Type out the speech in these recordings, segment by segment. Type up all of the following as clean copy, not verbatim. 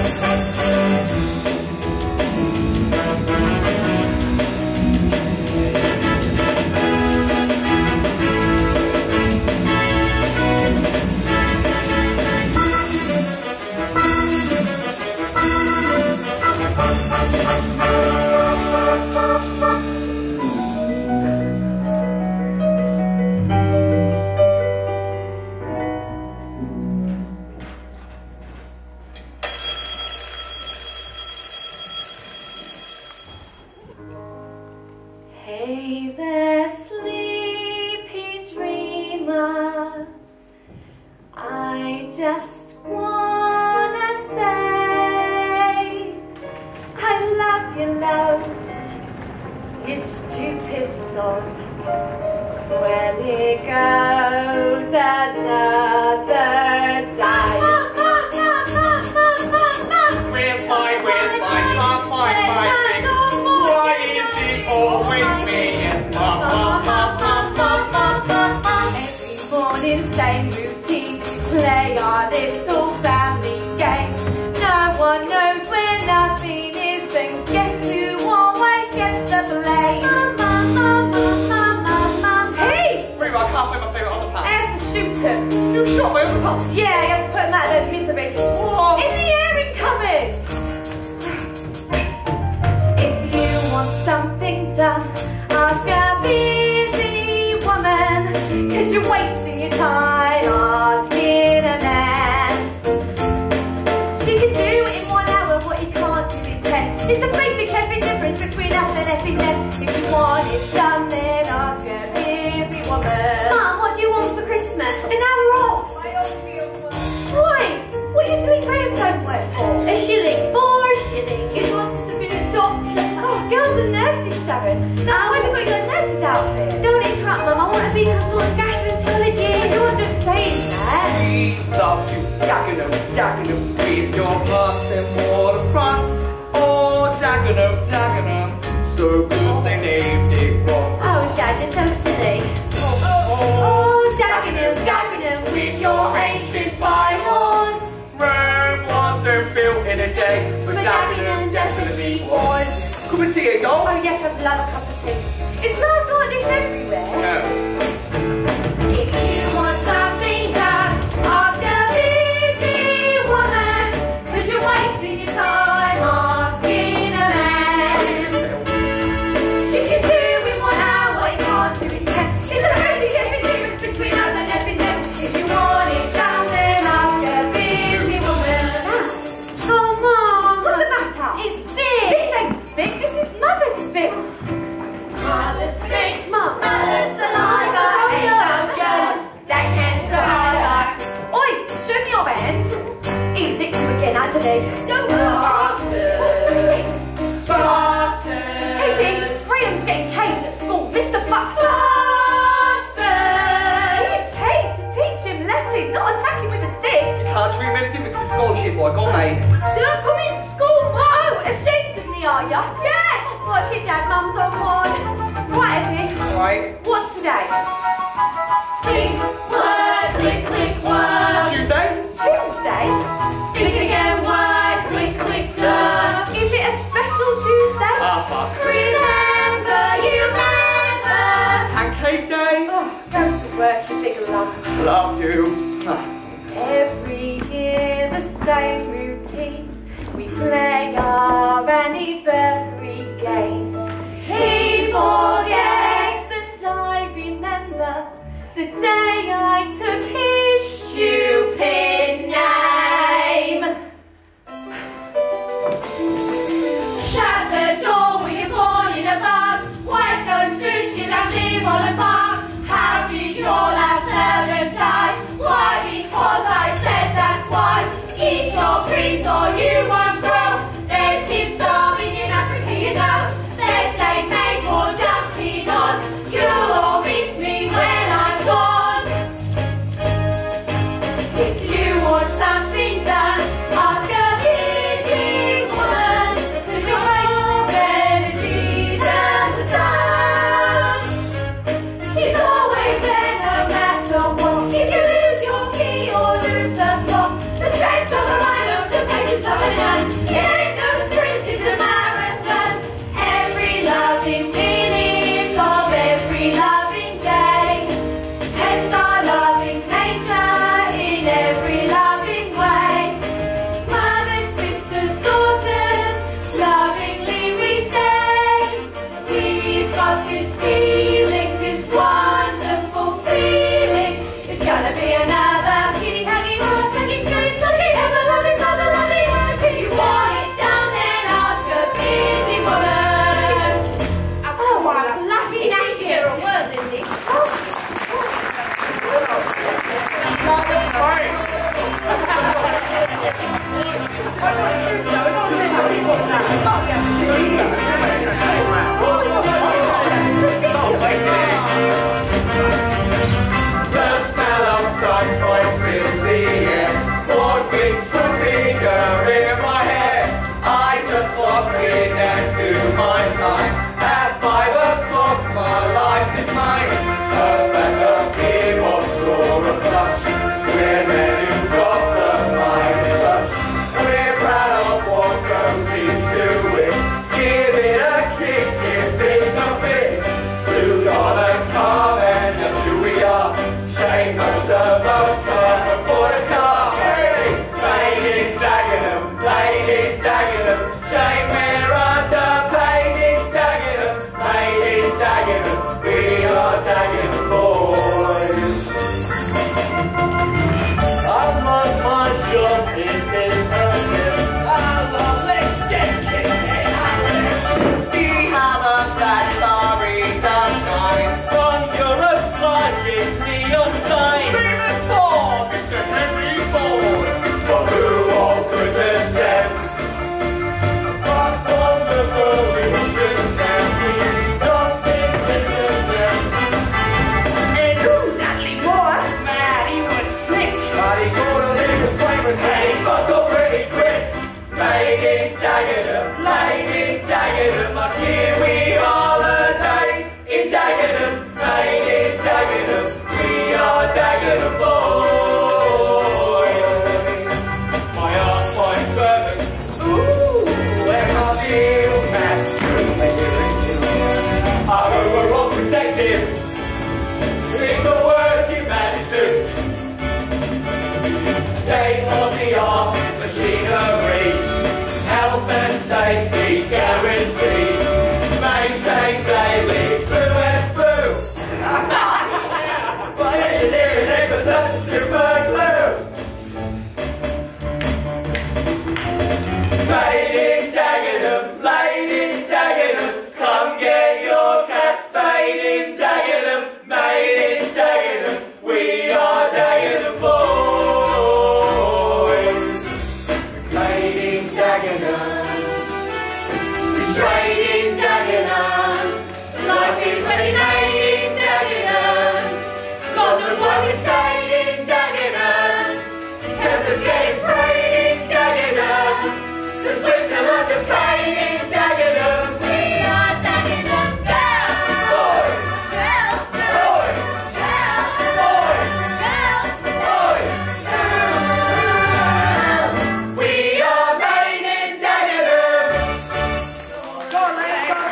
Hey there, sleepy dreamer, I just wanna say I love you loads, you stupid sod. Well, here goes another day. Where's my, can't find my thing. Why is it always me? Every morning, same routine, play our little family game. No one knows where nothing is, and guess who always gets the blame? Hey! Reba, I can't put my favourite on the pan. I had to shoot him. You shot my overpass? Yeah, I had to put him out of misery. What? In the airing cupboard! If you want something done, ask a busy woman, 'cause you're wasting your time asking a man. She can do it in 1 hour what he can't do in 10. It's the basic every difference between us and every them. If you want it done, then ask a busy woman. Mum, what do you want for Christmas? An hour off. Why? What are you doing Graham's homework for? A shilling. For a shilling. He wants to be a doctor. Oh, girls and nurses, Sharon. Now, why have you got your nurse's outfit? Don't interrupt, Mum. I want to be a sort of gastroenterologist. You're just saying that. We love you, Dagenham, with your hearts and waterfronts. Oh, Dagenham, so good they named it wrong. Oh, Dad, you're so silly. Oh, Dagenham, with your ancient bylaws. Rome wasn't built in a day, but Dagenham definitely was. Come and see it, doll. Oh, yes, I'd love a cup of tea. It's not like this everywhere. No. If you want something done, ask a busy woman, 'cause you're wasting your time asking a man. She can do in 1 hour what you can't do in 10. It's a crazy different difference between us and everything them. If you want it done, then ask a busy woman. Oh, Mum! What's the matter? It's spit! This ain't spit, this is Mother's spit! Mother's spit! Mum! Mother's saliva! It's so germs, they can survive. Oi! Show me your hand! Easy to again, Anthony. Don't bastard! Bastard! Eddie, Graham's getting caned at school. Mr. Buxton! Bastard! He's paid to teach him Latin, not attack him with a stick. You can't treat many different scholarship, boy. Go on, mate. Don't come in school, Mum! Oh, ashamed of me, are you? Yes! Watch it, Dad, Mum's on board. Right, Eddie. Right. What's today? Click, word, click, click, word. Tuesday? Tuesday? Click again, word, click, click, word. Is it a special Tuesday? Ah, fuck. Remember, you remember. Pancake day? Oh, go to work, you big lump. Love you. Every year the same routine. We play our anniversary game. He forgets and I remember the day I took his stupid name. Shut the door with your pawn in a bus. Wipe those boots and leave on a farm. How did your last servant die? Why? Because I said that's why. Eat your Dagenham, lady Dagenham, our cheery holiday. In Dagenham, made in Dagenham, we are Dagenham boys. My heart, my fervent, ooh, where my shield man. Our overall protective, it's the working man's suit. State-of-the-art machinery, health and safety guaranteed. Maintain daily, through and through. By engineering experts, super glue. Made in Dagenham, laid in Dagenham, come get your cat spayed in Dagenham, made in Dagenham, we are Dagenham boys. Made in Dagenham, straight in Dagenham, life is ready made in Dagenham, God knows why we stayed in Dagenham, tempers getting frayed in Dagenham. Cause we're still underpaid in Dagenham. We are Dagenham girls. Boys, Girls. boys, Girls. boys, Girls. boys. We are made in Dagenham. Go on, ladies, go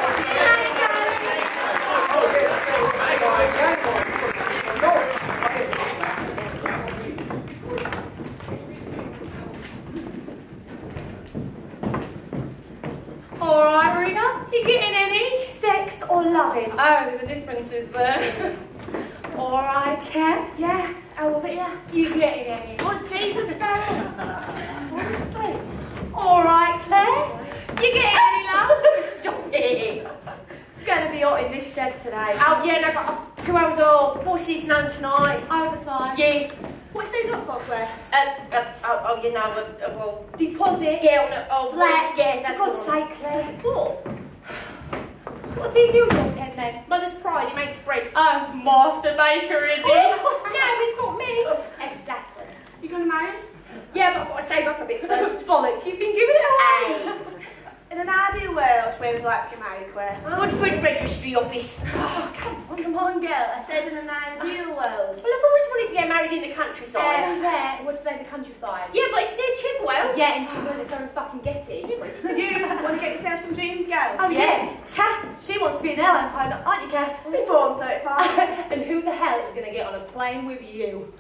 Alright, Marina, you getting any? Sex or loving? Oh, there's a difference, is there? Alright, Kat. Yeah, I love it, yeah. You getting any? Oh, Jesus, Barry. Honestly. Alright, Claire. You getting any, love? Stop it. It's going to be hot in this shed today. Oh, yeah, and I got 2 hours off. What's this now tonight? Overtime. Yeah. What's those up for, Claire? You know, well... Deposit. Yeah, Flat. Yeah, that's For all. God's sake, Claire. What? What's he doing on pen then? Mother's pride, he makes bread. Oh, master baker, is he? No, he's got me. Exactly. You gonna marry him? Yeah, but I've got to save up a bit first. Bollocks, you've been giving it away. In an ideal world, where would you like to get married, Claire? Woodford Registry Office. Oh, come on, girl. I said in an ideal world. Well, I've always wanted to get married in the countryside. Where? What's the countryside? Yeah, but it's near Chigwell. Yeah, and she went so fucking Getty. You want to get yourself some dreams, girl? Oh, yeah. Cass, she wants to be an airline pilot, aren't you, Cass? I was born 35. And who the hell is going to get on a plane with you?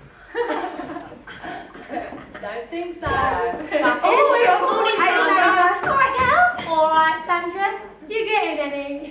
Don't think so. Morning, Sandra. Alright, girls. Alright, Sandra. You getting any?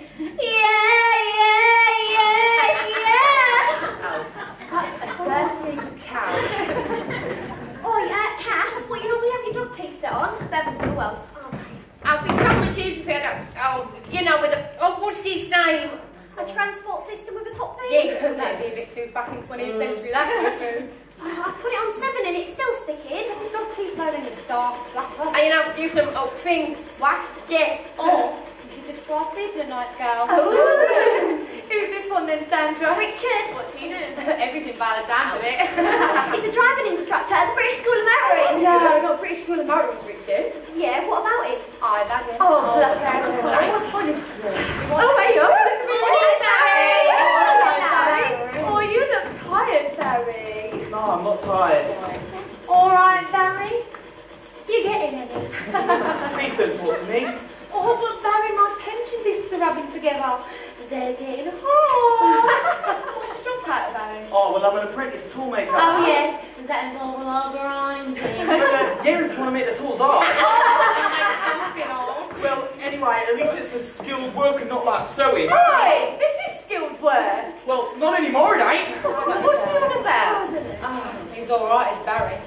Such a dirty cow. Oh, yeah, Cass, what you normally have your dog teeth set on? 7 for the world. I'll be sandwiches if you know, with a... Oh, what's his name? A transport system with a top thing? Yeah, that'd be a bit too fucking 20th century, that would be. I put it on 7 and it's still sticking. Your dog teeth loading in the dark slapper. And you know, use some thing, wax, yeah. Or you should just draw sleep tonight, girl. Oh. Who's this one then, Sandra? Richard. What's he doing? Everything by the sound of it. He's a driving instructor at the British School of Marine. No, not British School of Marines, Richard. Yeah, what about him? I've had it. Oh, look, sorry. Oh, hey, yo. Oh, you look tired, Barry. No, I'm not tired. All right, Barry. You getting any? Please don't talk to me. Oh, but Barry, my pension discs are rubbing together. They're getting hot. What's your job title, Barry? Oh, well, I'm an apprentice toolmaker. Oh, yeah. Does that involve a lot of grinding? Yeah, if you want to make the tools up. Well, anyway, at least it's a skilled work and not like sewing. Right, this is skilled work. Well, not anymore, it ain't. What's he on about? Oh, he's alright, it's Barry.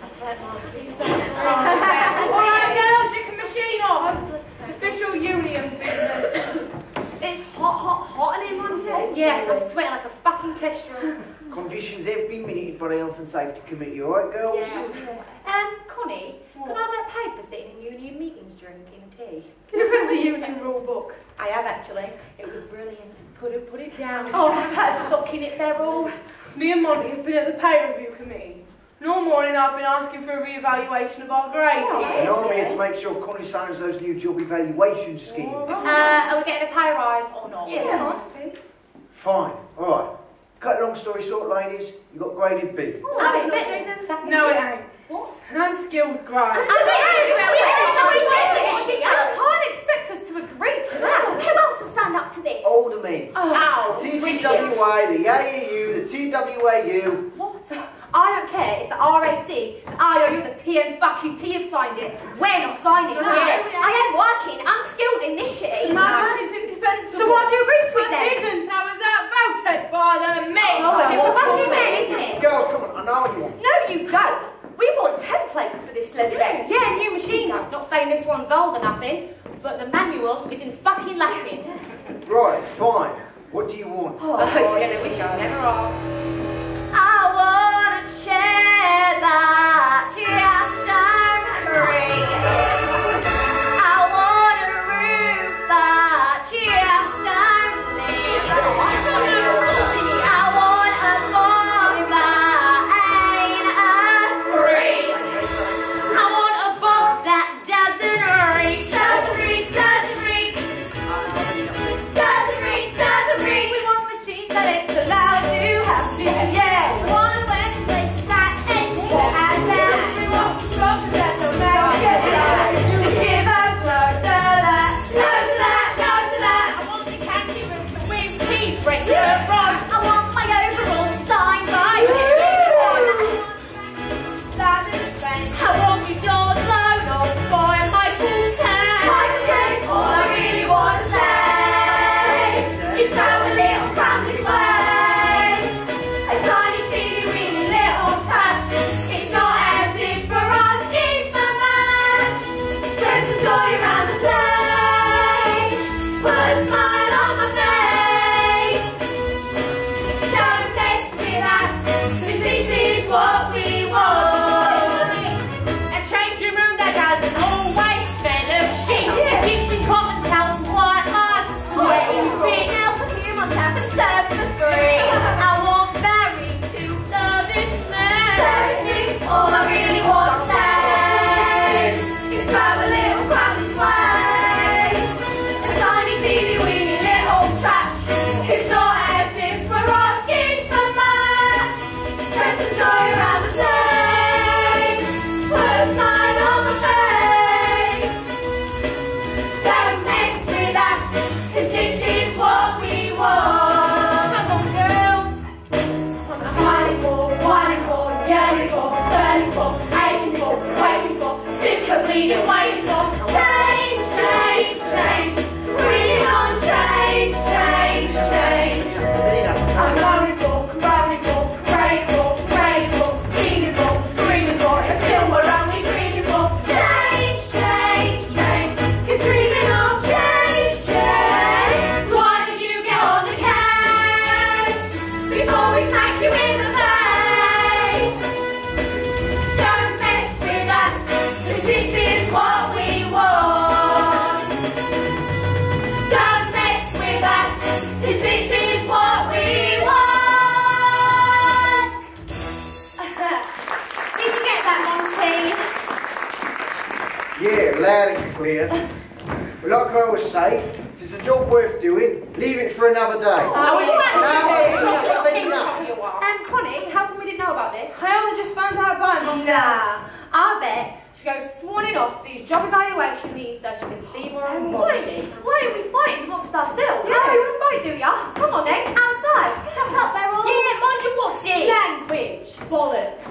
Alright, girls, you can machine off. Official union business. It's hot in here, Monty. Yeah, I'm sweating like a fucking kestrel. Conditions have been minuted by the Health and Safety Committee, alright, girls? Connie, can I get paid for sitting in union meetings drinking tea? You read the union rule book? I have actually. It was brilliant. Could have put it down. Oh, that's sucking it, Beryl. Me and Monty have been at the pay review committee. All morning I've been asking for a re-evaluation of our grade. And I'm here to make sure Connie signs those new job evaluation schemes. Are we getting a pay rise or not? Yeah. Fine, alright. Cut long story short, ladies, you got graded B. No, it ain't. What? An unskilled grade. I can't expect us to agree to that. Who else has signed up to this? All the men. Oh, TGWA, the AAU, the TWAU. What? I don't care if the RAC, the IOU, the PN-T have signed it. We're not signing it. I am working unskilled initiative. My is indefensible. So why do you agree to it then? I didn't. I was outvoted by the men. It's fucking men, isn't it? Girls, come on, I know what you want. No, you don't. We want templates for this leather bed. Yeah, new machines. Not saying this one's old or nothing, but the manual is in fucking Latin. Right, fine. What do you want? Oh, yeah, we shall never ask. I want a chair that just don't creak. I want a roof that just don't leak. I want a boss that ain't a freak. I want a boss that doesn't reek. Doesn't reek, doesn't reek. Doesn't reek, doesn't reek. We want machines that it's allowed to have to, yeah. We want a workplace that ends and then we want drugs that don't matter, yeah. Just give us loads of that, loads of that, loads of that. I want the candy room with teeth, break the rods. I want my overall signed by you. I want me doors blown off by Michael Caine. All I really want to say is throw a little from this way. A tiny, teeny, weeny little touch. It's not as if we're asking for much. Spread some joy around the place. Put a smile on my face. Don't mess with us, 'cause this is what we want. A changing room that doesn't always smell of shit. Kitchen cotton towels and white hearts. Sweating feet now for humans have been served for free. I want Barry to service me. All I really want to say is throw a little crowd this way. A tiny, teeny, weeny little touch. It's not as if we're asking for much. Spread some joy around the place. Put a smile on my face. Don't mess with us, 'cause this is what we want. Come on, girls. I'm fighting for, yearning for, burning for, aching for, waiting for, sick of bleeding, waiting for change, change, change. Really want change, change, change. I'm going for, running for, praying for, singing for, screaming for, and still we're only dreaming for change, change, change. Keep dreaming of change, change. Why did you get on the case before we smack you in the face? Don't mess with us, 'cause this is what we want. Don't mess with us, 'cause this is what we want. Did you get that, Monty? Yeah, loud and clear. But like I always say, if it's a job worth doing, leave it for another day. Connie, how come we didn't know about this? I only just found out about it. Nah, I bet she goes swanning off to these job evaluation meetings so she can see more and more. Why are we fighting amongst ourselves? Yeah, you want to fight, do ya? Come on then, outside. Shut up, Beryl. Yeah, mind your what's language. Bollocks.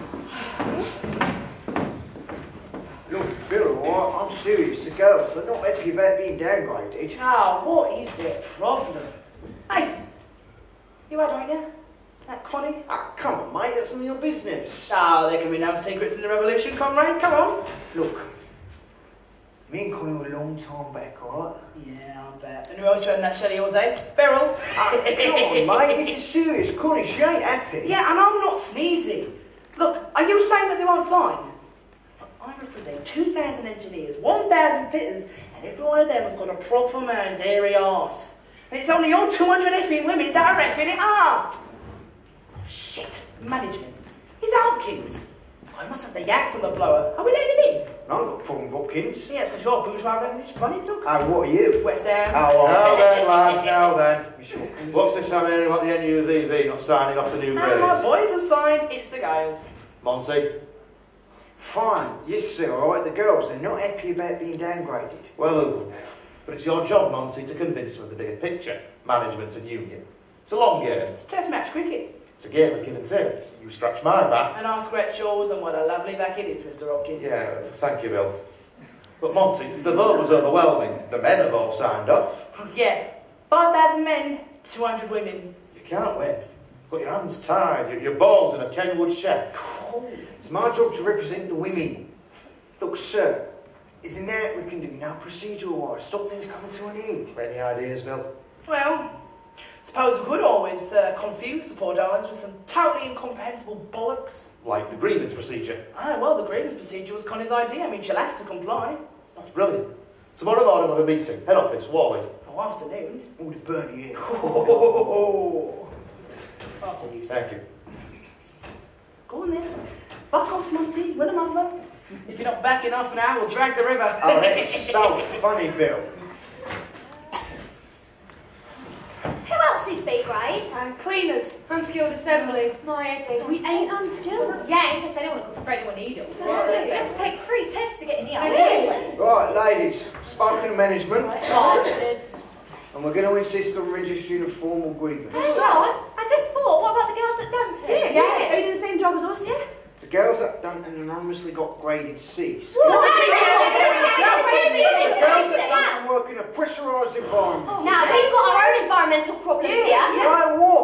Look, Bill, I'm serious. The girls, they're not happy about being downgraded. Ah, what is their problem? Hey, you had on you? That Connie? Ah, come on, mate, that's none of your business. Oh, there can be no secrets in the revolution, comrade. Come on. Look, me and Connie were a long time back, alright? Yeah, I bet. And who else you had in that shed of yours, eh? Beryl? Ah, come on, mate, this is serious. Connie, she ain't happy. Yeah, and I'm not sneezy. Look, are you saying that they won't sign? I represent 2,000 engineers, 1,000 fitters, and every one of them has got a proper man's hairy arse. And it's only your 200 effing women that are effing it up. Shit, management. He's Alkins. I must have the yaks on the blower. Are we letting him in? I ain't got a problem with Hopkins. Yeah, it's because your bourgeois revolution running, Doug. Oh, what are you? West Ham. Oh, Now then, lads, now then. Miss Hopkins. What's this I'm hearing about the NUVV not signing off the new No, my grades? boys have signed. It's the Gales. Monty? Fine, yes sir, alright, the girls, they're not happy about being downgraded. Well, who would? But it's your job, Monty, to convince them of the bigger picture. Management and union. It's a long game. It's test match cricket. It's a game of give and take. You scratch my back. And I'll scratch yours, and what a lovely back it is, Mr. Hopkins. Yeah, thank you, Bill. But Monty, the vote was overwhelming. The men have all signed off. Yeah. 5,000 men, 200 women. You can't win. Got your hands tied, your balls in a Kenwood chef. It's my job to represent the women. Look, sir, isn't that we can do now procedural-wise? Stop things coming to an end. Any ideas, Bill? Well, suppose we could always confuse the poor darlings with some totally incomprehensible bollocks. Like the grievance procedure. Ah, well, the grievance procedure was Connie's idea. I mean, she'll have to comply. That's brilliant. Tomorrow morning we'll have a meeting. Head office, Warwick. Oh, afternoon. All the burn you. After you, sir. Thank you. Go on then. Back off, Monty. Run him over. If you're not back in half an hour, we'll drag the river. Oh, that's so funny, Bill. Who else is B grade? Cleaners, unskilled assembly. My Eddie. We ain't unskilled. Yeah, because they don't want to go for anyone either. Exactly. We have to take 3 tests to get in here. Really? Right, ladies, spoken to management, Bastards. and we're going to insist on registering a formal grievance. Hang on, I just thought, what about the girls at Dante? Yeah, they do the same job as us. Yeah. The girls that done anonymously got graded C's. What? The girls that don't work in a pressurised environment. Now, we've got our own environmental problems here. Like what?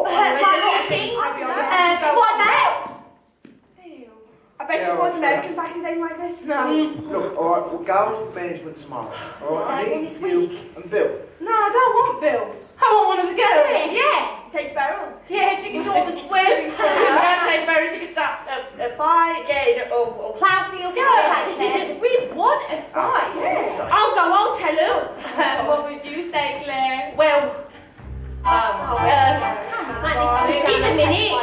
What now? I bet Yeah, you want well, American practice ain't like this. No. Look, alright, we'll go with management tomorrow. Alright, me, you, and Bill. No, I don't want Bill. I want one of the girls. Yeah. Take Beryl. Yeah, she can do all the swearing. Can't say Barry, she can start a fight, yeah, or plough field. Yeah. We want a fight. Yeah. I'll tell her. What would you say, Claire? Well, just a minute.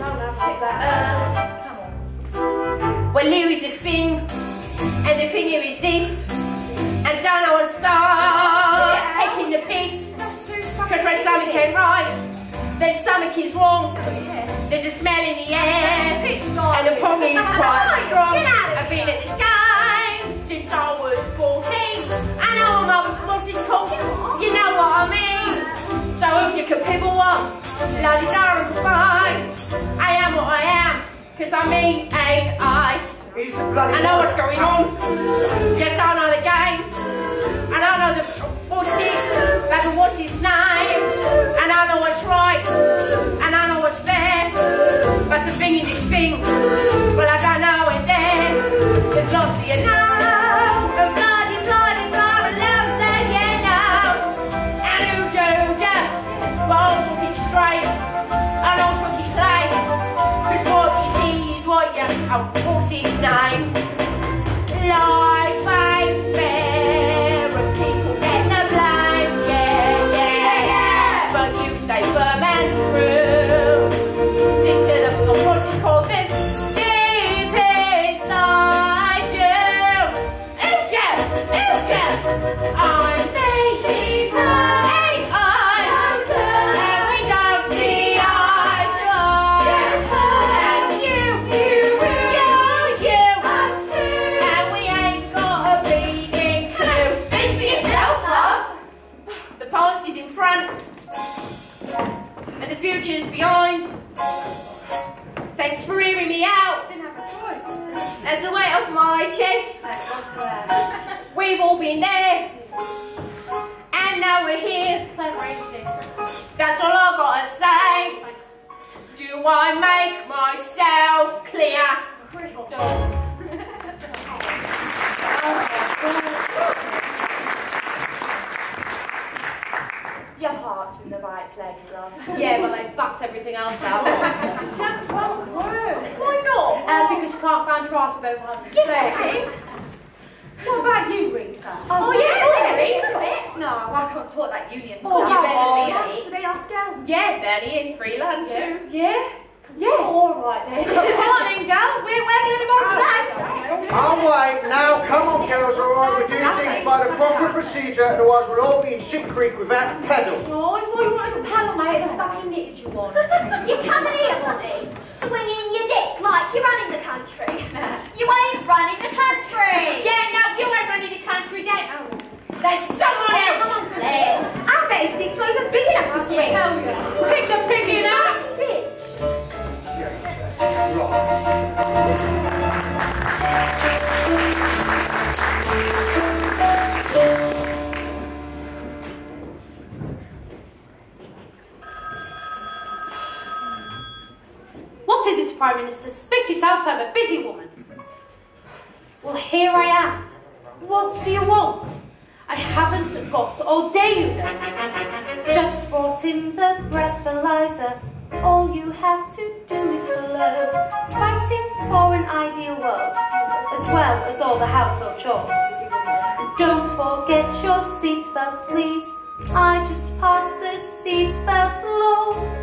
Well, here is the thing, and the thing here is this, and don't know what to start taking the piss, because when something ain't right, then something is wrong. There's a smell in the air, and the pong is quite strong. I've been at this game since I was 14, I know I'm what's this called? You know what I mean? So if you can pibble up, bloody darn fine. I am what I am. Cause I'm me, ain't I? I know what's going on. Yes, I know the game. And I know the what's it, like what's his name. And I know what's right. And I know what's fair. But the thing is this thing, well I don't know it there. There's lots of you know. And bloody, loves that you know. And who do ya? Well, I'll talk it straight. And I'll talk it late. Cause what you see is what you, what's his name? Life ain't fair and people get the blame, yeah. But you stay firm and true. Stick to the, what's it called this? Deep inside you. Ooh, yeah. I'm thinking ain't I? And we don't see eye to eye. And you, and we ain't got a bleeding clue. Speak for yourself, love. The past is in front, and the future's behind. Thanks for hearing me out. Didn't have a choice. As the weight off my chest. We've all been there, and now we're here. That's all I've got to say. Do I make myself clear? Your heart's in the right place, love. Yeah, but they fucked everything else up. Just one word. Why not? Because you can't find your heart for both hands. Yes, I can. What about you, Rita? Oh, yeah, Mary. No, I can't talk that union. Oh, you better on. be. Today off, girls. Yeah, Benny in free lunch. Yeah? Yeah. All right then. Come on in, girls. We ain't working anymore today. I'll wait. Now, come on, girls, all right? We do things by the proper procedure, otherwise we'll all be in shit creek without pedals. Oh, I thought you wanted to paddle, mate. The fucking knitted you on. You coming here, Monty, swinging your dick like you're running the country. You ain't running the country. Yeah, now you ain't running the country. There's someone else. Come on, Claire. I bet his dick's not even big enough to swing. Pick the piggy now, bitch. What is it, Prime Minister? Spit it out, I'm a busy woman. Well, here I am. What do you want? I haven't got all day, you know. Just brought in the breathalyzer. All you have to do is blow. Fighting for an ideal world, as well as all the household chores. Don't forget your seatbelt, please. I just passed the seatbelt laws.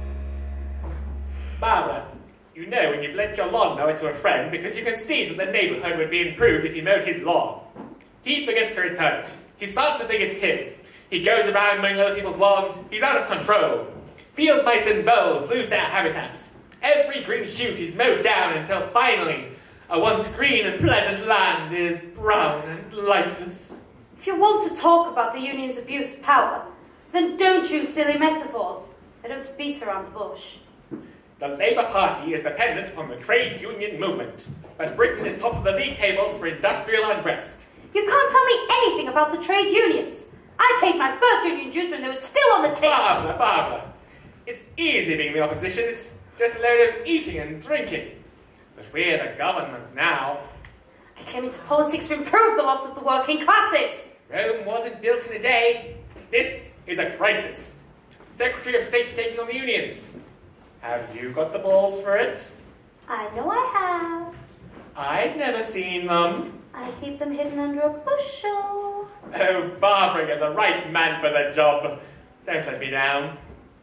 Barbara, you know when you've lent your lawnmower to a friend because you can see that the neighbourhood would be improved if he mowed his lawn. He forgets to return it. He starts to think it's his. He goes around mowing other people's lawns. He's out of control. Field mice and voles lose their habitat. Every green shoot is mowed down until finally a once green and pleasant land is brown and lifeless. If you want to talk about the union's abuse of power, then don't use silly metaphors. I don't beat around the bush. The Labour Party is dependent on the trade union movement, but Britain is top of the league tables for industrial unrest. You can't tell me anything about the trade unions. I paid my first union dues when they were still on the tip. Barbara, it's easy being the opposition. It's just a load of eating and drinking. But we're the government now. I came into politics to improve the lot of the working classes. Rome wasn't built in a day. This is a crisis. Secretary of State for taking on the unions. Have you got the balls for it? I know I have. I've never seen them. I keep them hidden under a bushel. Oh, Barbara, you're the right man for the job. Don't let me down.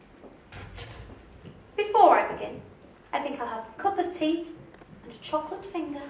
Before I begin, I think I'll have a cup of tea and a chocolate finger.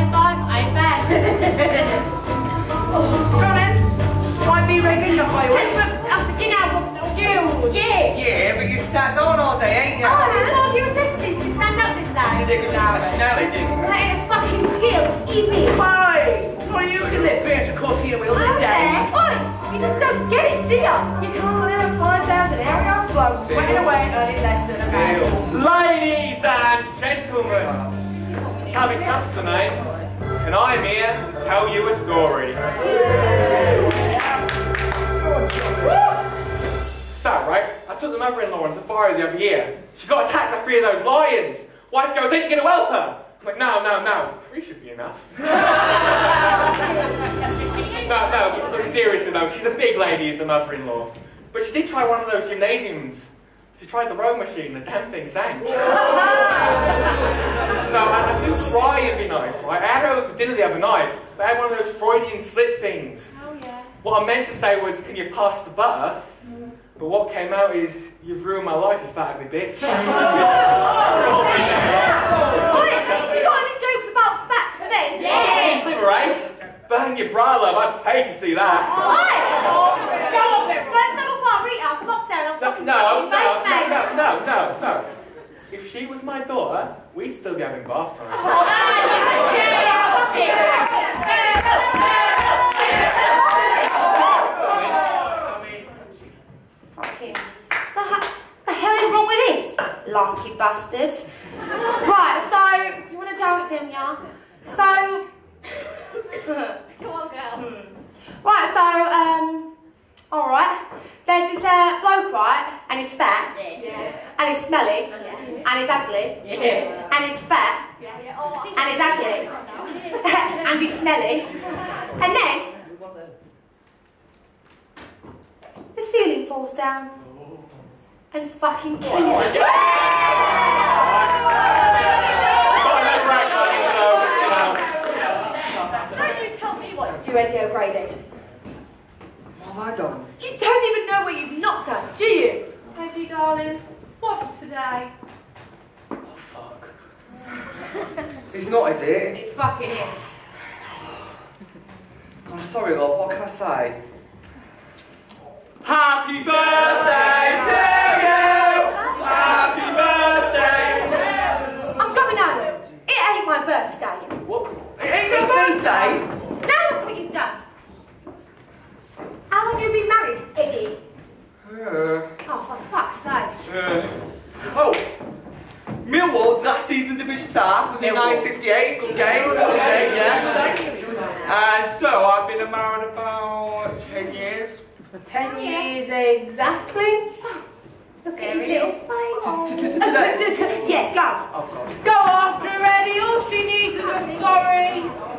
Go on then. Might be regular fireworks. course, he wheels it down. Oi! You just don't get it, do ya? You can't have 5,000 area flow sweating away and earning less than a man. Ladies and gentlemen, Cabby Chaps tonight, and I'm here to tell you a story. Sad, right? I took the mother-in-law on safari the other year. She got attacked by 3 of those lions. Wife goes, ain't you gonna help her? I'm like, no. 3 should be enough. No, but seriously though, she's a big lady as a mother-in-law. But she did try one of those gymnasiums. She tried the rowing machine, the damn thing sank. No, I do try and be nice, right? I had her over for dinner the other night, but I had one of those Freudian slip things. Oh, yeah. What I meant to say was, can you pass the butter? But what came out is, you've ruined my life, you fat ugly bitch. Oi! You got any jokes about fat men? Please, Liberate. Burn your bra, love. I'd pay to see that. Oi! Go on then. Don't settle for Rita. Come on, Sarah. No. If she was my daughter, we'd still be having bath time. Fucking. The hell is wrong with this? Lanky bastard. Right, so, you want to joke it, didn't ya? So, come on, girl. Right, so, alright. There's this bloke, right? And he's fat. Yeah. And he's smelly. Yeah. And he's ugly. Yeah. And he's fat. Yeah. And he's ugly. And he's smelly. And then, the ceiling falls down. And fucking kills him. Don't you tell me what to do, Eddie O'Grady. What have I done? You don't even know what you've not done, do you? Eddie, darling, what's today? Oh, fuck. It's not, is it? It fucking is. I'm sorry, love. What can I say? Happy birthday to you! Happy birthday to you! I'm going home. It ain't my birthday. What? It ain't your birthday? Now look what you've done. How long have you been married, Eddie? Oh, for fuck's sake. Oh! Millwall's last season Division South was in 1958. Good game. Yeah. And so I've been married about 10 years. 10 years exactly. Look at his little face. Yeah, go. Oh, God. Go after her, Eddie. All she needs is a sorry.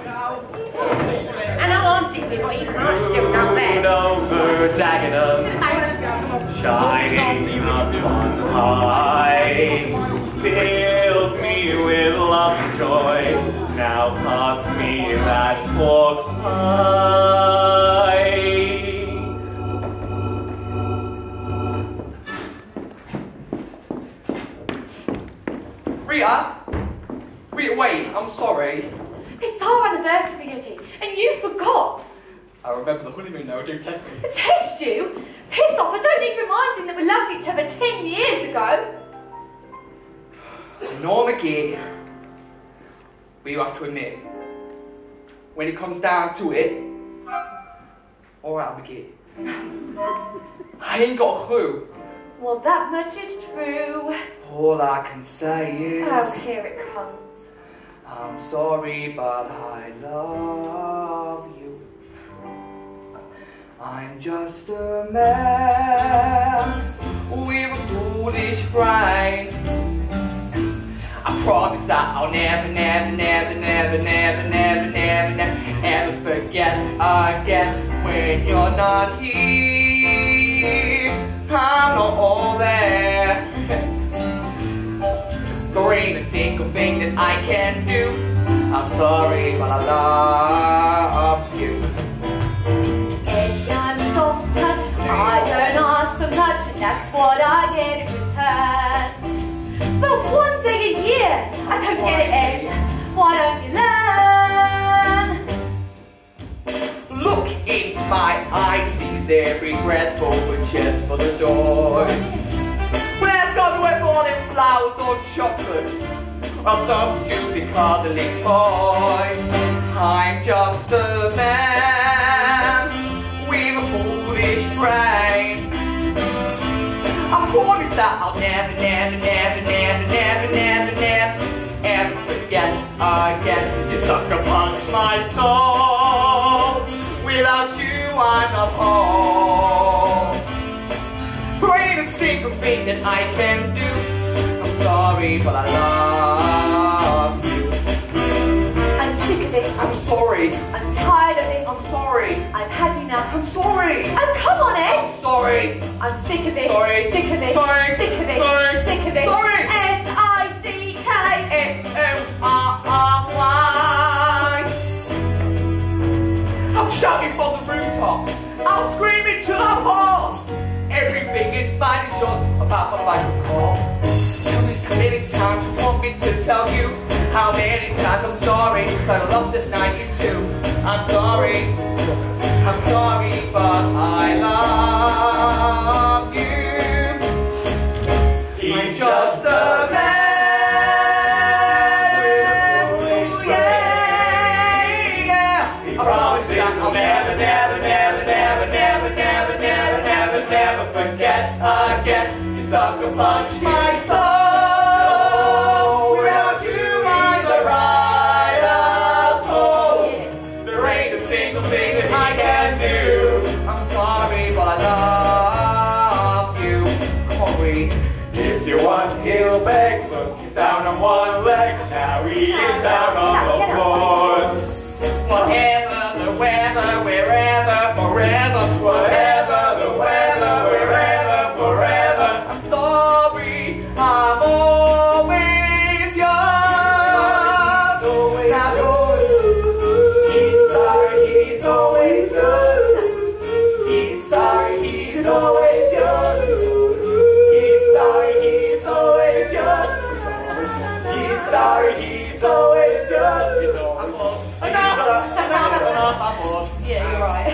And I'm dipping, not even I'm still down there. Over Dagenham, shining up on high, fills me with love and joy. Now pass me that pork pie. Rita, wait, I'm sorry. It's our anniversary, Eddie, and you forgot. I remember the honeymoon though, do test me. Test you? Piss off, I don't need reminding that we loved each other 10 years ago. No, McGee. But you have to admit, when it comes down to it, alright, McGee. I ain't got a clue. Well, that much is true. All I can say is... Oh, here it comes. I'm sorry, but I love you. I'm just a man with a foolish pride. I promise that I'll never forget again when you're not here. I'm not all there. There ain't a single thing that I can do. I'm sorry, but I love you. Eddie, I'm a soft touch. I don't ask for much, and that's what I get in return. But one day a year, I don't get it, Ed. Why don't you learn? Look in my eyes, see their regretful but just for the joy. When I've got to wear more than flowers or chocolate, or some stupid cuddly toy. I'm just a man I'll never, never, never, never, never, never, never, ever forget again. You sucker punch my soul. Without you, I'm not whole. There ain't a single thing that I can do. I'm sorry, but I love you. I'm sick of it. I'm sorry. I'm tired of it. I'm sorry. I've had enough. I'm sorry. Oh, come on, Ed. I'm sorry. I'm sick of it. Sorry. Sick of it. Sorry. Sick of it. Sorry. Sick of it. Sorry. S-I-C-K. S-O-R-R-Y. I'm shouting from the rooftop. I'm screaming till I'm hoarse. Everything is fine and short about my life, of course. Tell me so many times you want me to tell you how many times I'm sorry, cause I lost at night you too. I'm sorry, but I love you. I'm just a man. I promise that I'll never, never, never, never, never, never, never, never, never forget again. You sucker punch my soul. Without you, I'm a right asshole. There ain't a single thing that I can do. I'm sorry, but I love you. Corey. If you want, he'll beg. Look, he's down on one leg. Now he is down on the floor. Whatever the weather, wherever, forever. Whatever the weather, wherever, forever. I'm sorry, I'm always yours. Now he's sorry, he's always yours. He's sorry, he's always yours. He's sorry, he's always yours. He's sorry, he's always yours. Yeah, you're right.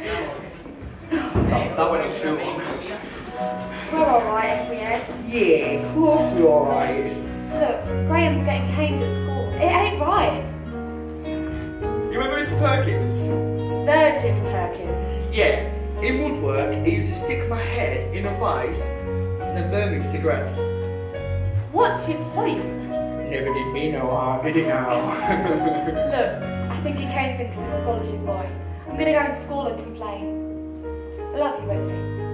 That went on too long. We're alright, ain't we, Ed? Yeah, of course we're alright. Look, Graham's getting caned at school. It ain't right. You remember Mr. Perkins? Virgin Perkins. Yeah. In woodwork, he used to stick my head in a vice and then burn me with cigarettes. What's your point? Never did me no harm, did it now? Look, I think he caned him because he's a scholarship boy. I'm going to go into school and complain. I love you, Wednesday.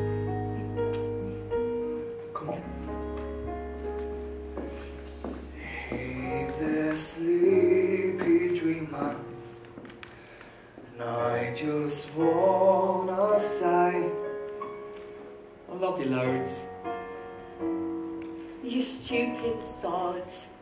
Come on. Hey there, sleepy dreamer. And I just wanna say I love you loads. You stupid sod.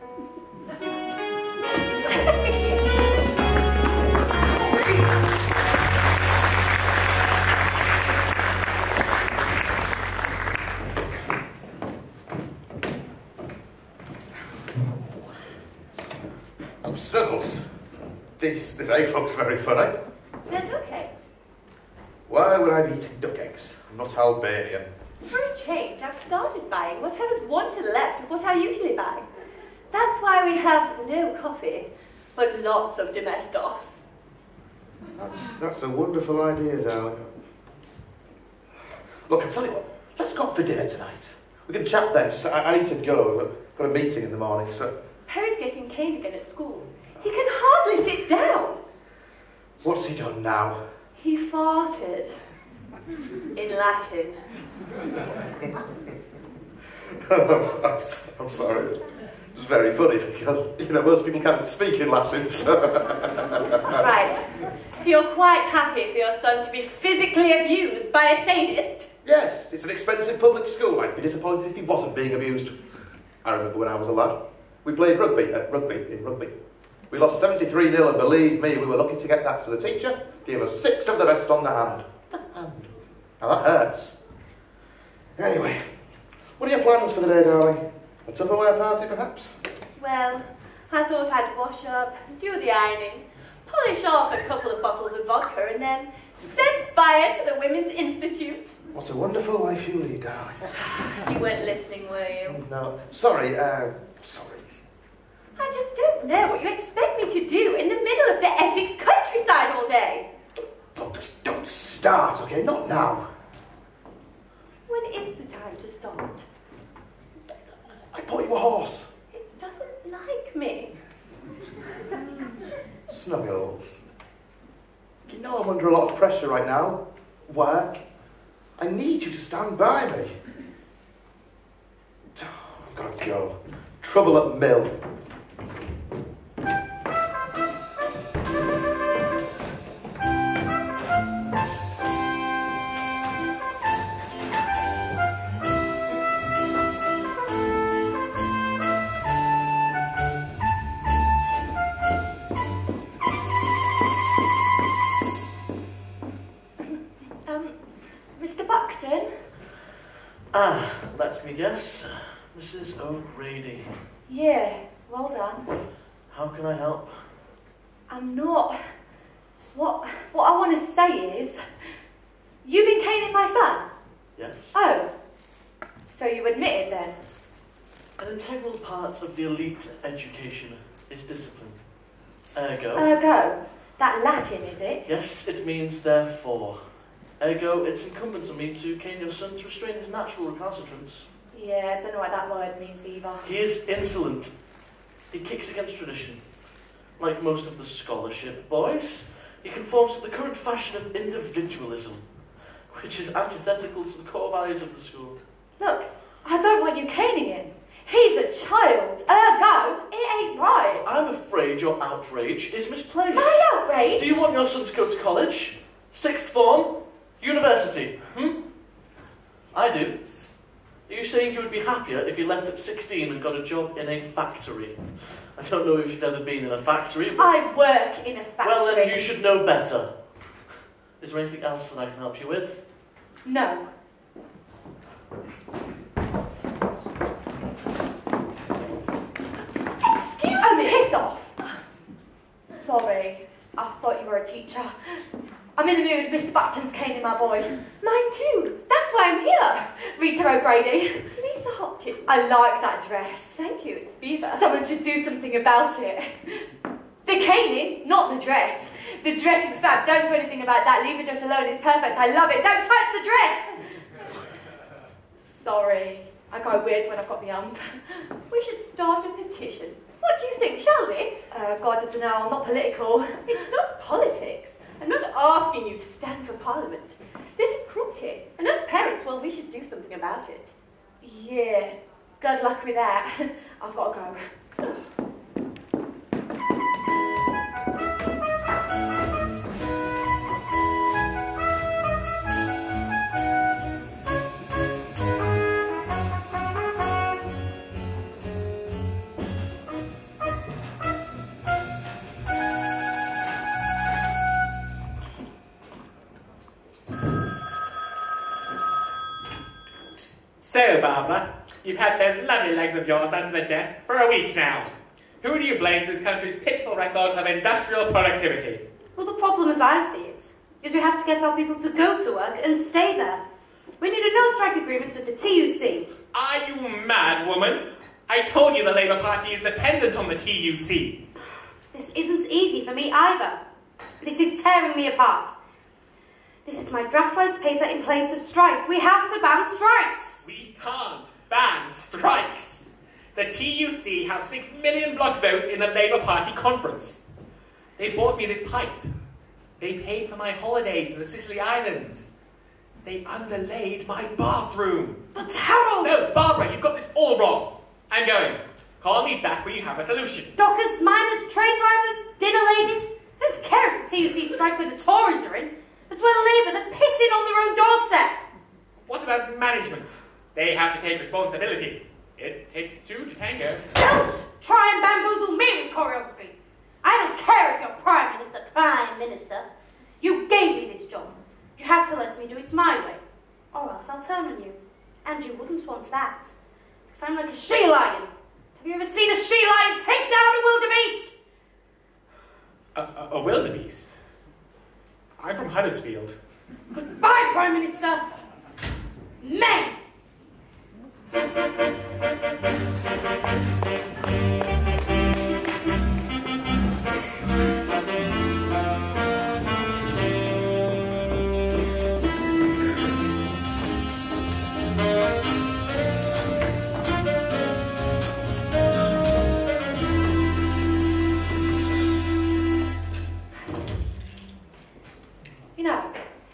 Oh, Snuggles. This egg looks very funny. They're duck eggs. Why would I be eating duck eggs? I'm not Albanian. For a change, I've started buying whatever's wanted left of what I usually buy. That's why we have no coffee, but lots of domestos. That's a wonderful idea, darling. Look, I'll tell you what, let's go out for dinner tonight. We can chat then. I need to go. I've got a meeting in the morning, so... Harry's getting caned again at school. He can hardly sit down. What's he done now? He farted. In Latin. I'm sorry. It's very funny because, most people can't speak in Latin, so... Right. So you're quite happy for your son to be physically abused by a sadist? Yes, it's an expensive public school. I'd be disappointed if he wasn't being abused. I remember when I was a lad. We played rugby. We lost 73-0 and believe me, we were lucky to get that. So the teacher gave us 6 of the best on the hand. Now that hurts. Anyway, what are your plans for the day, darling? A Tupperware party, perhaps? Well, I thought I'd wash up, do the ironing, polish off a couple of bottles of vodka, and then set fire to the Women's Institute. What a wonderful life you lead, darling. You weren't listening, were you? No, sorry. I just don't know what you expect me to do in the middle of the Essex countryside all day. Don't start, okay? Not now. When is the time to start? a horse. It doesn't like me. Snuggles. You know I'm under a lot of pressure right now. Work. I need you to stand by me. I've got to go. Trouble at mill. Mr. Buckton? Ah, let me guess. Mrs. O'Grady. Yeah, well done. How can I help? I'm not. What I want to say is, you've been caning my son? Yes. Oh, so you admit it then? An integral part of the elite education is discipline. Ergo. Ergo? That Latin, is it? Yes, it means therefore. Ergo, it's incumbent on me to cane your son to restrain his natural recalcitrance. Yeah, I don't know what that word means either. He is insolent. He kicks against tradition. Like most of the scholarship boys, he conforms to the current fashion of individualism, which is antithetical to the core values of the school. Look, I don't want you caning him. He's a child. Ergo, it ain't right. I'm afraid your outrage is misplaced. My outrage? Do you want your son to go to college? Sixth form? University? I do. Are you saying you would be happier if you left at 16 and got a job in a factory? I don't know if you've ever been in a factory, but... I work in a factory. Well, then you should know better. Is there anything else that I can help you with? No. Excuse me. Piss off. Sorry, I thought you were a teacher. I'm in the mood. Mr. Buckton's caning my boy. Mine too. That's why I'm here. Rita O'Grady. Lisa Hopkins. I like that dress. Thank you. It's Beaver. Someone should do something about it. The caning, not the dress. The dress is fab. Don't do anything about that. Leave the dress alone. It's perfect. I love it. Don't touch the dress. Sorry. I go weird when I've got the ump. We should start a petition. What do you think, shall we? God, I don't know. I'm not political. It's not politics. I'm not asking you to stand for Parliament. This is cruelty. And as parents, well, we should do something about it. Yeah. Good luck with that. I've got to go. So, Barbara, you've had those lovely legs of yours under the desk for a week now. Who do you blame for this country's pitiful record of industrial productivity? Well, the problem as I see it is we have to get our people to go to work and stay there. We need a no-strike agreement with the TUC. Are you mad, woman? I told you the Labour Party is dependent on the TUC. This isn't easy for me either. This is tearing me apart. This is my draft rights paper in place of strike. We have to ban strikes. We can't ban strikes. The TUC have 6 million block votes in the Labour Party conference. They bought me this pipe. They paid for my holidays in the Sicily Islands. They underlaid my bathroom. But Harold! No, Barbara, you've got this all wrong. I'm going. Call me back when you have a solution. Dockers, miners, train drivers, dinner ladies. I don't care if the TUC strike when the Tories are in. It's when Labour, they're pissing on their own doorstep. What about management? They have to take responsibility. It takes two to tango. Don't try and bamboozle me with choreography. I don't care if you're Prime Minister. You gave me this job. You have to let me do it my way, or else I'll turn on you. And you wouldn't want that. Because I'm like a she-lion. Have you ever seen a she-lion take down a wildebeest? A wildebeest? I'm from Huddersfield. Goodbye, Prime Minister. Men!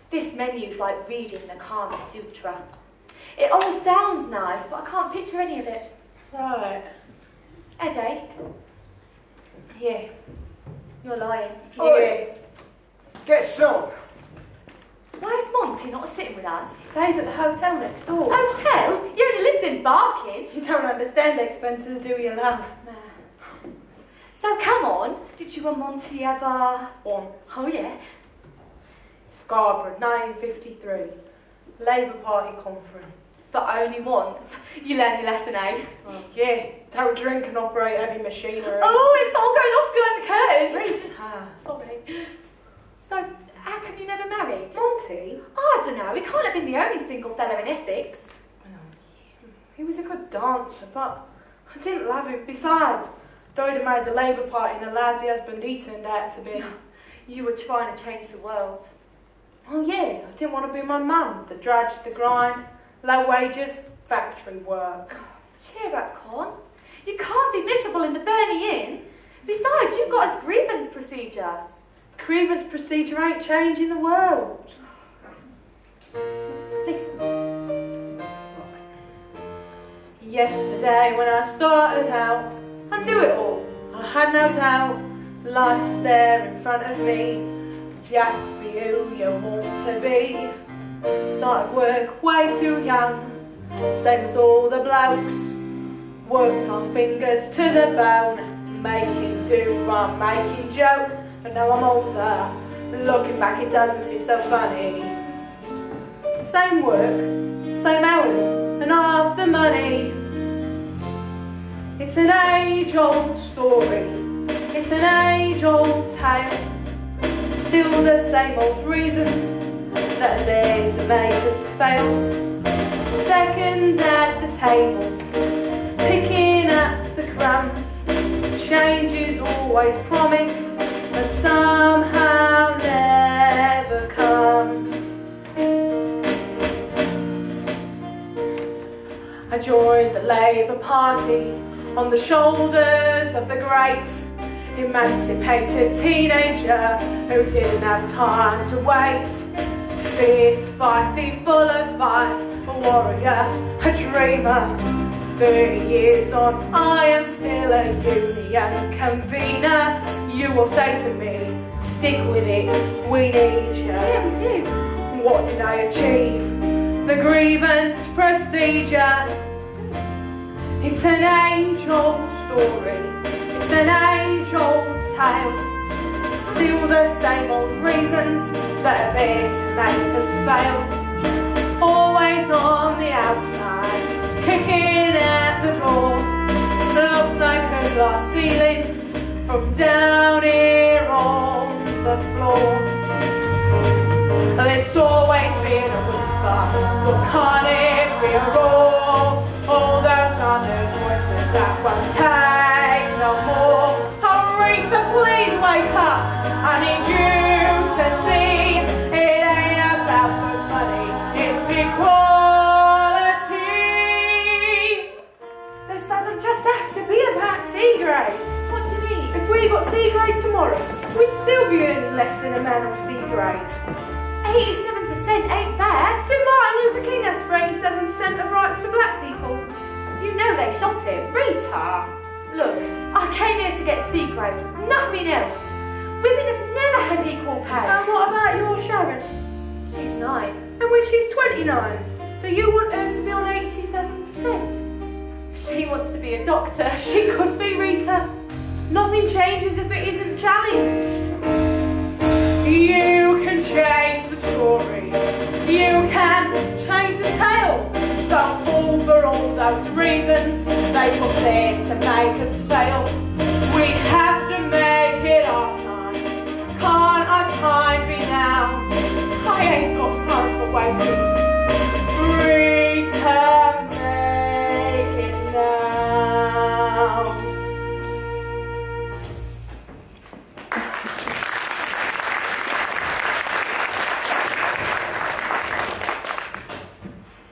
This menu's like reading the Kama Sutra. It all sounds nice, but I can't picture any of it. Right. Headache? Yeah. You're lying. Oi. Get some. Why is Monty not sitting with us? He stays at the hotel next door. Hotel? He only lives in Barking. You don't understand expenses, do you, love? Nah. So come on, did you and Monty ever... Once. Oh yeah? Scarborough, 1953. Labour Party conference. But only once. You learned your lesson, eh? Oh, yeah, don't drink and operate heavy machinery. Oh, it's all going off behind the curtains. Rita. Sorry. So, how come you never married? Monty? Oh, I don't know. He can't have been the only single fella in Essex. He was a good dancer, but I didn't love him. Besides, though he'd made the Labour Party and the lousy husband he turned out to be. You were trying to change the world. Oh yeah, I didn't want to be my mum. The drudge, the grind, low wages, factory work. Cheer up, Con. You can't be miserable in the Burnie Inn. Besides, you've got a grievance procedure. Grievance procedure ain't changing the world. Listen. Yesterday when I started out, I knew it all. I had no doubt. Life was there in front of me. Just be who you want to be. Started work way too young, same as all the blokes. Worked our fingers to the bone, making do, I'm making jokes. But now I'm older, looking back it doesn't seem so funny. Same work, same hours, and half the money. It's an age-old story, it's an age-old tale. Still the same old reasons that are there to make us fail. Second at the table, picking up the crumbs. Change is always promised, but somehow never comes. I joined the Labour Party on the shoulders of the great emancipated teenager who didn't have time to wait. Fierce, feisty, full of fight, a warrior, a dreamer. 30 years on, I am still a union convener. You will say to me, stick with it, we need you. Yeah, we do. What did I achieve? The grievance procedure. It's an age-old story. It's an age-old tale. Still the same old reasons that are there to make us fail. Always on the outside, kicking at the door. Looks like a glass ceiling from down here on the floor. It's always been a whisper, but can't it be a roar? All those other voices that won't take no more. Oh Rita, please wake up, I need you to see. It ain't about the money, it's equality. This doesn't just have to be about C grade. What do you mean? If we got C grade tomorrow, we'd still be earning less than a man on C grade. 87% ain't bad. So Martin Luther King has for 87% of rights for black people. You know they shot him. Rita! Look, I came here to get C grade, nothing else. Women have never had equal pay. And what about your Sharon? She's 9. And when she's 29, do you want her to be on 87%? She wants to be a doctor. She could be, Rita. Nothing changes if it isn't challenged. You can change the story. You can change the tale. Don't fall for all those reasons they put there to make us fail. We have to make it our time. Can't our time be now? I ain't got time for waiting. Rita, make it now.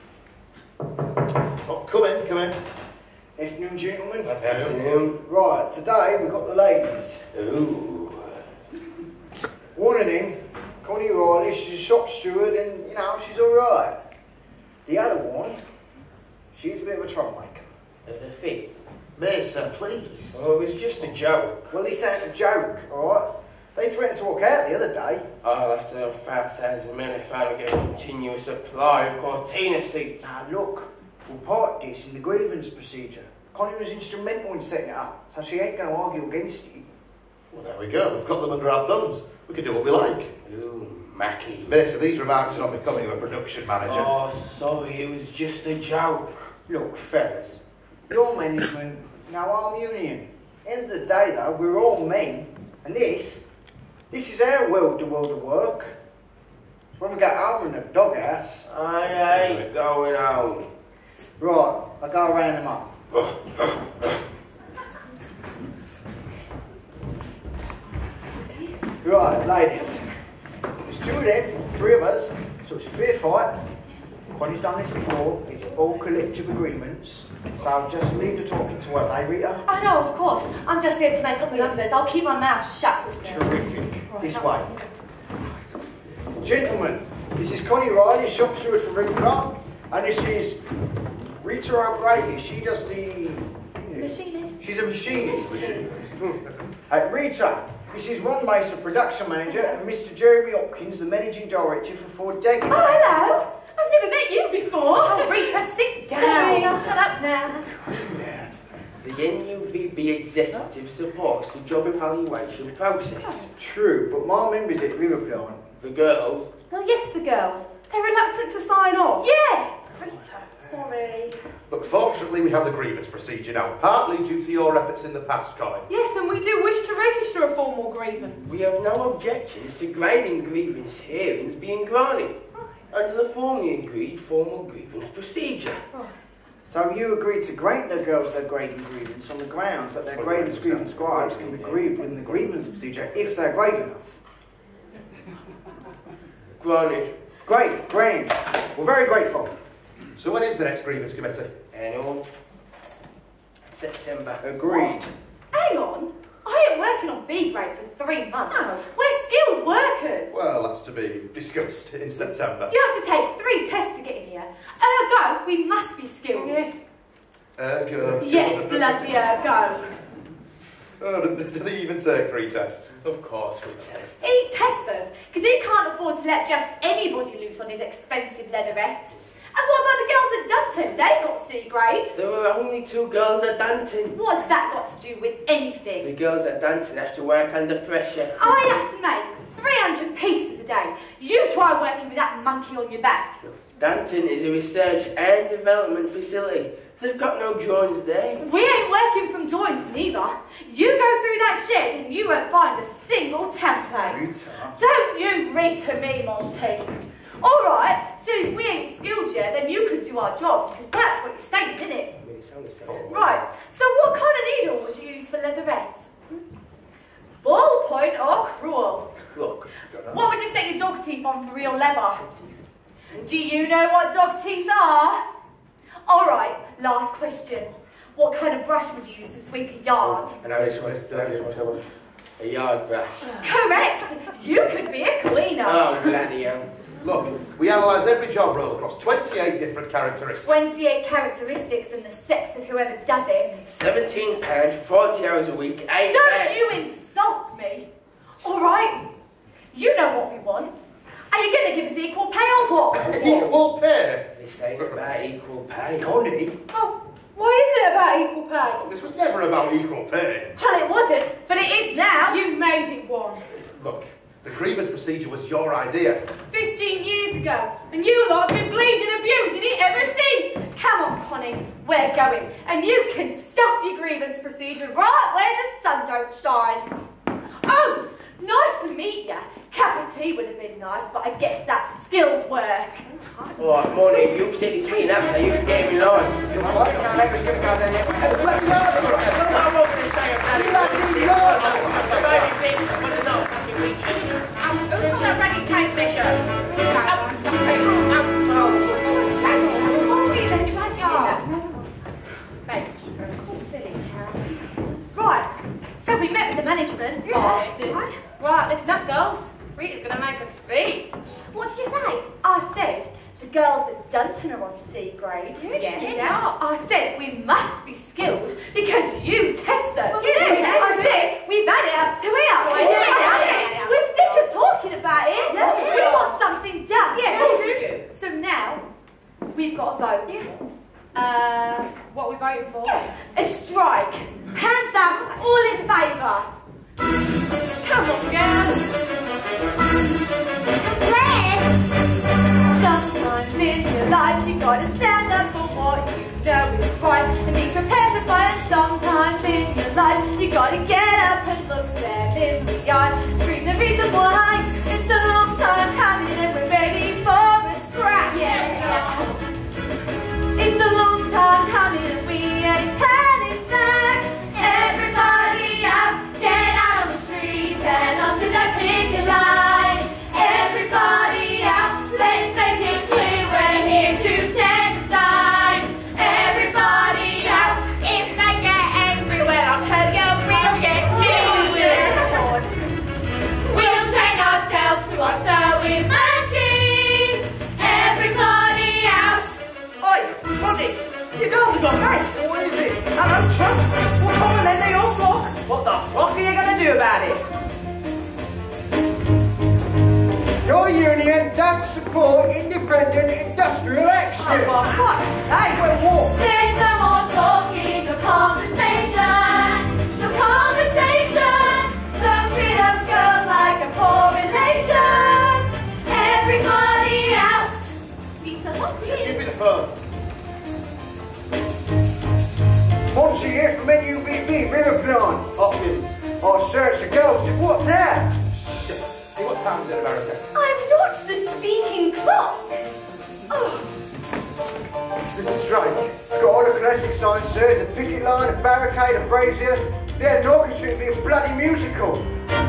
Oh, come in, come in. Afternoon, gentlemen. Afternoon. Right, steward and, you know, she's all right. The other one, she's a bit of a troublemaker. The fit. Mason, please. Oh, it was just a joke. Well, this ain't a joke, all right? They threatened to walk out the other day. I'll have to have 5,000 men if I don't get a continuous supply of Cortina seats. Now, look, we'll part this in the grievance procedure. Connie was instrumental in setting it up, so she ain't going to argue against it. Well, there we go. We've got them under our thumbs. We can do what we like. Ooh, Mackie. Mason, these remarks are not becoming of a production manager. Oh, sorry, it was just a joke. Look, fellas, your management, now our union. End of the day, though, we're all men, and this is our world of work. It's when we get home in the doghouse. I ain't going home. Right, I'll go round them up. Right, ladies. There's two of them, three of us, so it's a fair fight. Connie's done this before, it's all collective agreements. So I'll just leave the talking to us, eh, Rita? Oh no, of course. I'm just here to make up the numbers. I'll keep my mouth shut. Terrific. Right, This now- way. Gentlemen, this is Connie Riley, shop steward for Ring Park, and this is Rita O'Grady. She does the... Machinist. She's a machinist. Rita, this is Ron Mason, production manager, and Mr. Jeremy Hopkins, the managing director for Ford Dagenham. Oh, hello. I've never met you before. Oh, Rita, sit down. Sorry, I'll shut up now. The NUVB executive supports the job evaluation process. True, but my member's at Riverplant. The girls. Well, yes, the girls. They're reluctant to sign off. Yeah. Rita, sorry. Look, fortunately, we have the grievance procedure now, partly due to your efforts in the past, Connie. Yes, and we do wish to register a formal grievance. We have no objections to grading grievance hearings being granted under the formally agreed formal grievance procedure. So you agreed to grant the girls their grading grievance on the grounds that their grievance scribes can be grieved within the grievance procedure if they're grave enough. Granted. Great, grand. We're very grateful. So when is the next grievance committee? Annual. September. Agreed. Hang on. I ain't working on B grade for 3 months. No. We're skilled workers. Well, that's to be discussed in September. You have to take 3 tests to get in here. Ergo, we must be skilled. Ergo. Yes, bloody ergo. Oh, do they even take 3 tests? Of course we test. He tests us because he can't afford to let just anybody loose on his expensive leatherette. And what about the girls at Dunton? They got C grade. There were only 2 girls at Danton. What's that got to do with anything? The girls at Danton have to work under pressure. I have to make 300 pieces a day. You try working with that monkey on your back. Danton is a research and development facility. They've got no drawings there. We ain't working from drawings neither. You go through that shed and you won't find a single template. Rita. Don't you read me, Monty. All right, so if we ain't skilled yet, then you could do our jobs, because that's what you're saying, isn't it? Right, so what kind of needle would you use for leatherette? Ballpoint or cruel? Look. What would you set your dog teeth on for real leather? Do you know what dog teeth are? All right, last question. What kind of brush would you use to sweep a yard? A yard brush. Correct! You could be a cleaner. Oh, bloody hell. Look, we analysed every job role across 28 different characteristics. 28 characteristics and the sex of whoever does it. £17, 40 hours a week, 8 Don't days. you insult me! All right, you know what we want. Are you going to give us equal pay or what? Equal pay? This ain't about equal pay. Connie. Oh, why is it about equal pay? This was never about equal pay. Well, it wasn't, but it is now. You made it one. Look, the grievance procedure was your idea. 15 years ago, and you lot have been bleeding abusing it ever since. Come on, Connie, we're going, and you can stuff your grievance procedure right where the sun don't shine. Oh, nice to meet you. Cup of tea would have been nice, but I guess that's skilled work. Alright, morning, you said it's me, that's how you can get me line. Who's got that ready tape measure? Right, so we met with the management. Bastards. Right, listen up, girls. Rita's going to make a speech. What did you say? girls at Dunton are on C grade. Yeah. I said we must be skilled because you test us. Well, we do. I said we've had it up to here. Yeah. We're sick of talking about it. Yeah. We want something done. Yeah. So now we've got to vote. What are we voting for? A strike. Hands up, all in favour. Come on, girls. Sometimes in your life you gotta stand up for what you know is right and be prepared to fight. And sometimes in your life you gotta get up and look them in the eye. Scream the reason why. It's a long time coming and we're ready for a scrap. Yeah. It's a long time coming and we ain't turning back. Everybody out, get out on the streets and onto the picket line. Everybody out, let's make it clear we're here to stand aside. Everybody out, if they get angry, well I'll tell you we'll get killed. We'll train ourselves to our sewing machines. Everybody out. Oi, Roddy, you girls have gone mad. What is it? Hello, Trump. Well, come on then, they all flock. What the fuck are you going to do about it? Your union don't support independent industrial action. Oh, for fuck's sake, we're war. There's no more talking, no conversation. No conversation. Don't treat us girls like a poor relation. Everybody out. Be so happy. Give me the phone. What's you hear from NUVB River Plan? Hopkins. I'll search the girls if what's there. Shit. See what time is it in America? I'm not the speaking clock. Oh, Is this a strike? It's got all the classic signs, sir. There's a picket line, a barricade, a brazier. If they had an orchestra, it'd be a bloody musical.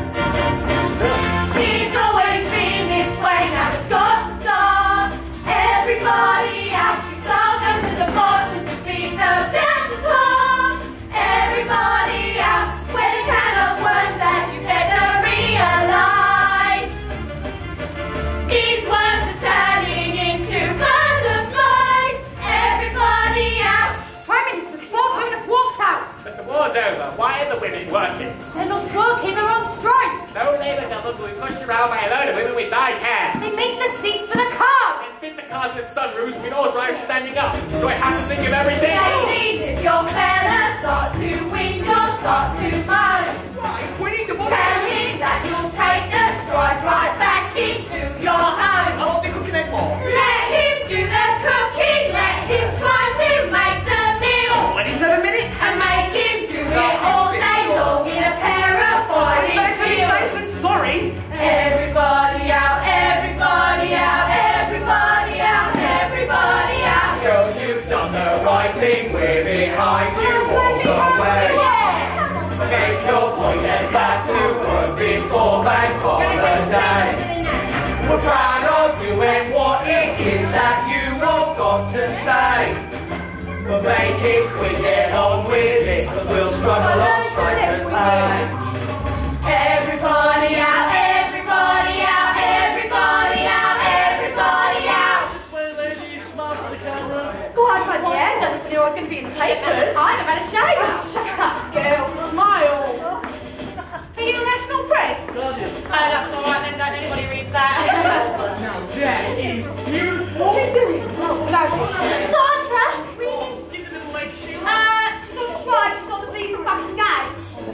it's always been this way, now it's got to stop. Everybody out, we all go to the bottom to beat those at the top. Everybody out, we're the kind of words that you better realize. These words are turning into butterflies. Everybody out. Prime Minister, 4 women have walked out. But the war's over. Why are the women working? They're not working, they're on strike. No Labour government will be pushed around by a load of women with dyed hair. They make the seats for the cars. And fit the cars with sunroofs, we can all drive standing up. So I have to think of everything. Ladies, if your fellas start to win, you'll start to moan. We need to vote. Tell him that you'll take the strike right back into your home. How long are they cooking egg for? Let him do the cooking, let him try to make the meal. 27 minutes. And make him do it all day long in a pair of boiling heels. Sorry. Everybody out, everybody out, everybody out, everybody out. Girls, you've done the right thing, we're behind you all the way. Make your point and back to work before bank holiday. We're proud of you and what it is that you all got to say. But make it quick, get on with it, cause we'll struggle on strike and pay. Everybody out, everybody out, everybody out, everybody out. This way, ladies, smile for the camera. God, my dear, I don't know I was going to be in the papers. I'd have had a shave. Shut up, girl, smile. Are you national press? Guardian. Oh, that's all right then. Don't anybody read that. Now, that is beautiful. What are we doing? Sandra, Give it a little leg shield. she's on strike, she's on the bleeding fucking game.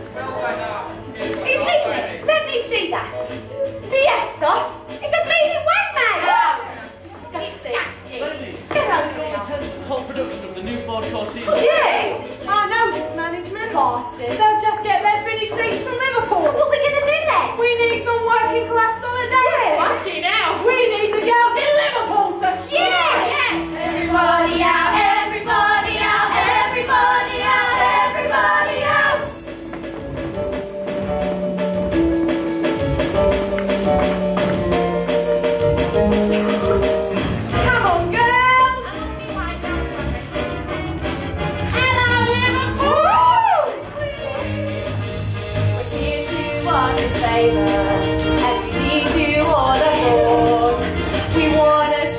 Let me see that. Fiesta? It's a bleeding wang, man! Disgusting. Ladies, Get out of your here. attention to the whole production of the new Ford Cortina. Yeah! I know this management. Bastards. They'll just get their finished seats from Liverpool. What are we going to do then? We need some working class solidarity. Fucking hell. We need the girls in Liverpool to Everybody out, everybody out, everybody out, everybody out.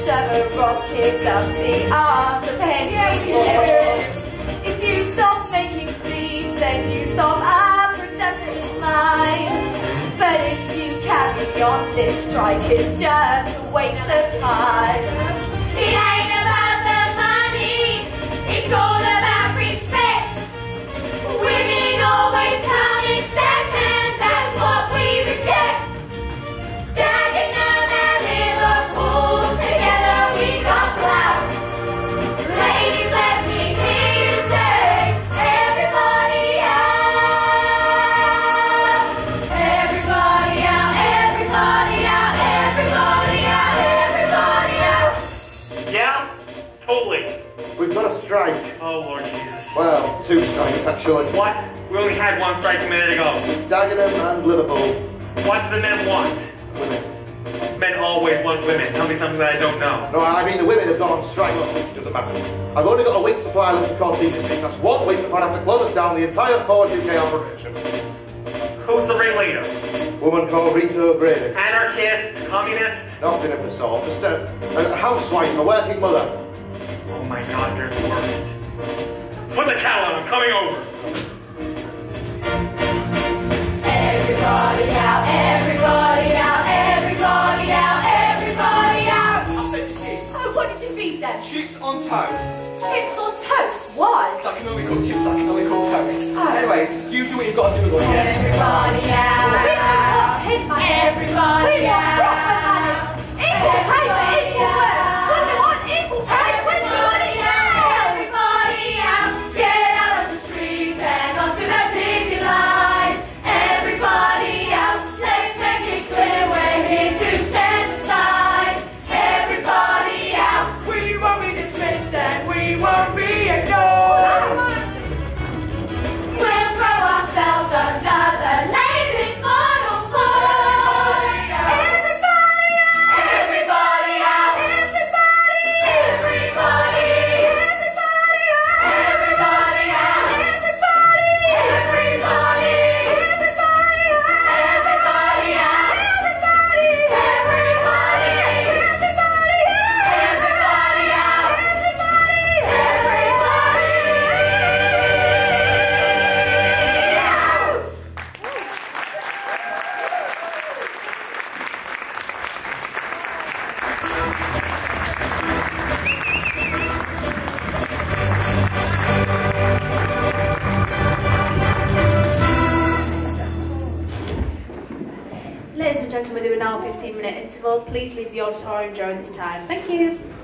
shove a rocket up the arse of Henry IV. If you stop making seeds, then you stop our production line. But if you carry on, this strike is just a waste of time. It ain't about the money, it's all about respect. Women always come in second, that's what we reject. Dagenham and Liverpool, together we got clout. Ladies, let me hear you say, everybody out. Everybody out, everybody out, everybody out, everybody out. Yeah? Totally. We've got a strike. Oh, Lord Jesus. Well, 2 strikes actually. What? We only had 1 strike a minute ago. Dagenham and Liverpool. What do the men want? Women. Men always want women. Tell me something that I don't know. No, I mean the women have gone on strike. Doesn't matter. I've only got a week's supply left of canteen this week. That's 1 week before I have to close down the entire Ford UK operation. Who's the ringleader? Woman called Rita O'Grady. Anarchist? Communist? Nothing of the sort. Just a housewife, a working mother. Oh my God, you're the worst. Put the kettle on. I'm coming over. Everybody out, everybody out, everybody out, everybody out. I'll take the key. Oh, what did you feed them? Chips on toast. Chips on toast? Why? I can only cook chips, I can only cook toast. Anyways, you do what you've got to do. Everybody out. Everybody out. Equal pay for equal work. What do you want? Equal pay? When do you want it now? Everybody out. Get out of the streets and onto the picket line. Everybody out. Let's make it clear we're here to stand aside. Everybody out. We won't be dismissed and we won't be ignored. We'll throw ourselves under the latest model floor. Everybody out! Everybody out! Everybody! Everybody! Everybody out! Everybody out! Everybody! Everybody! Everybody out! Everybody out! Everybody! Everybody! Everybody out! Everybody out! Ladies and gentlemen, we do a now 15-minute interval. Please leave the auditorium during this time. Thank you.